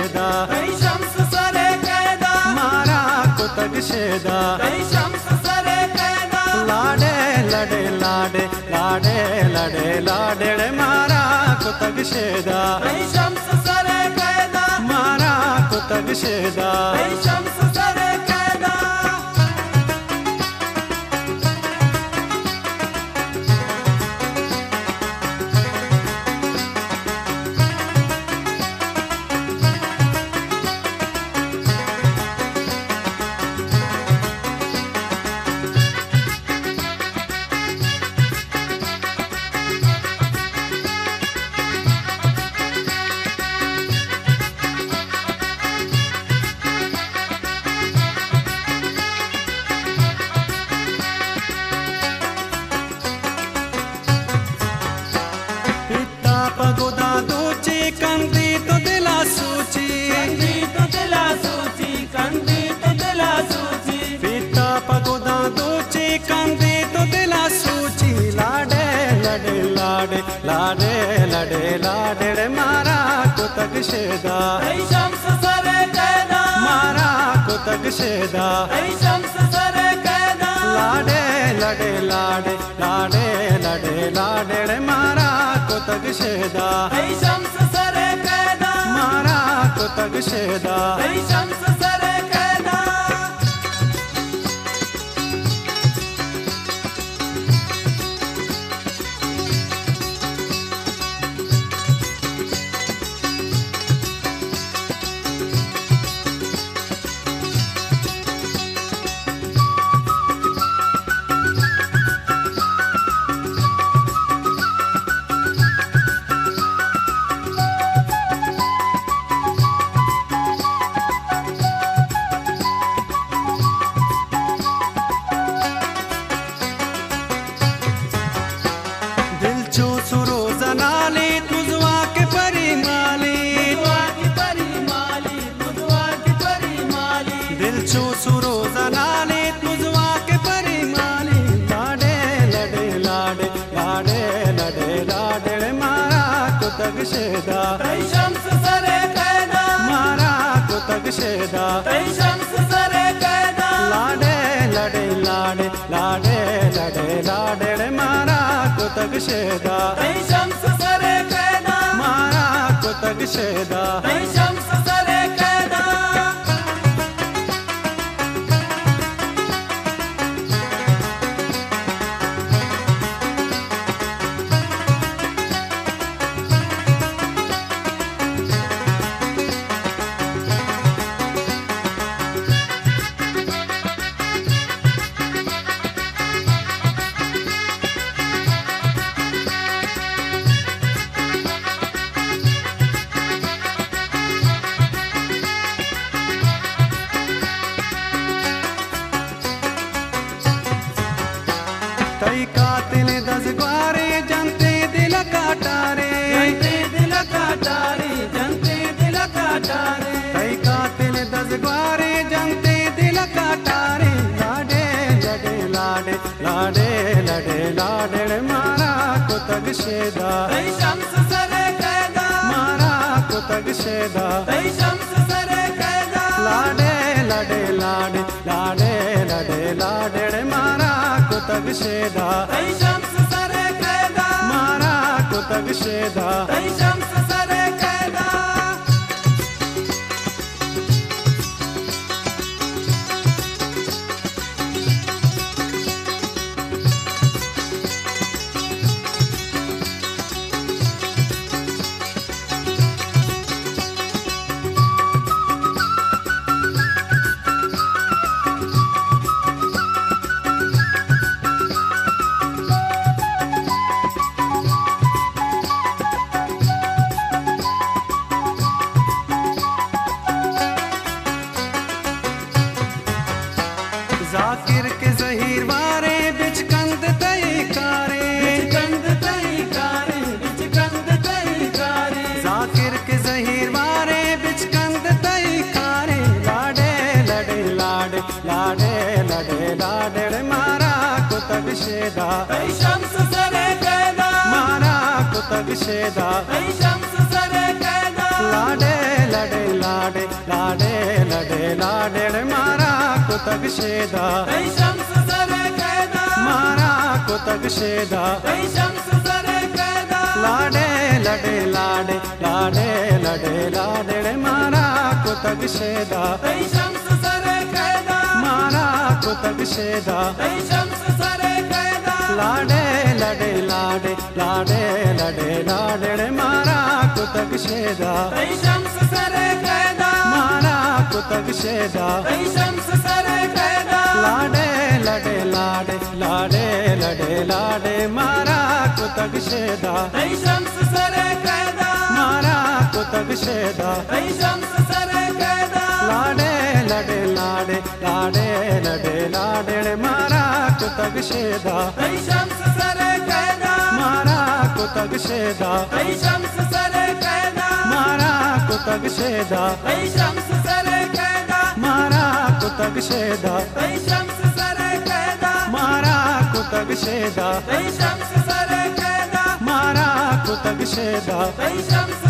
शेदा शम्स सरे कैदा मारा कुतग शेदा शम्स सरे कैदा लाडे लड़े लाडे लाडे लड़े लाडे मारा कुतग शेदा शम्स सरे कैदा मारा कुतग शेदा शम्स सरे कैदा पगोदा दूची कंदी तो दिला सूची कंदी तो दिला सूची कंदी तो दिला सूची पीता पगोदा दूची कंदी तो दिला सूची लाडे लड़े लाडे लाडे लड़े लाडे मारा कुतग शेदा शम्स सरे कैदा मारा कुतग शेदा शम्स सरे कैदा लाडे लड़े लाडे लाडे लड़े लाडे मारा कुतग शेदा शम्स सरे कैदा मारा कुतग शेदा शम्स सरे कैदा कुतग शेदा शम्स सरे कैदा मारा कुतग शेदा शम्स सरे कैदा लाडे लड़े लाडे लाडे लड़े लाडे मारा कुतग शेदा शम्स सरे कैदा मारा कुतग शेदा शम्स सरे कैदा तई कातिल दसगारे जनते दिल काटारे दिल काटारे जनते दिल काटारे तई कातिल दसगारे जनते दिल काटारे लाडे लड़े लाडे लाडे लड़े लाडे मारा कुतग शेदा शम्स सरे कैदा मारा कुतग शेदा शम्स सरे कैदा लाडे लड़े लाडे लाडे लड़े लाडे मारा कुतग शेदा शम्स सरे कैदा मारा कुतग शेदा शम्स सरे कैदा जाकिर के जहीर वारे बिच कंद तई कारे जाकिर के जहीर वारे बिच कंद तई कारे लाडे लड़े लाडे लाडे लड़े लाडे मारा कुतग शेदा शम्स सरे कैदा मारा कुतग शेदा शम्स सरे कैदा लाडे लड़े लाडे लाडेड़ मारा कुतक शेदा तई शम्स सरे कैदा मारा कुतक शेदा तई शम्स सरे कैदा लाडे लडे लाडे लाडे लडे लाडेड़ मारा कुतक शेदा तई शम्स सरे कैदा मारा कुतक शेदा तई शम्स सरे कैदा लाडे लडे लाडे लाडे लडे लाडेड़ मारा कुतक शेदा तई शम्स सरे कैदा मारा कुतक शेदा तई शम्स सरे कैदा लाडे लडे लाडे लाडे लडे लाडे मारा कुतक शेदा तई शम्स सरे कैदा मारा कुतक शेदा तई शम्स सरे कैदा लाडे लडे लाडे लाडे लडे लाडे मारा कुतक शेदा तई शम्स सरे कैदा मारा कुतक शेदा तई शम्स सरे कैदा मारा कुतक शेदा तई शम्स सरे कैदा मारा कुतक शेदा तई शम्स सरे कैदा मारा कुतक शेदा तई शम्स सरे कैदा मारा कुतक शेदा तई शम्स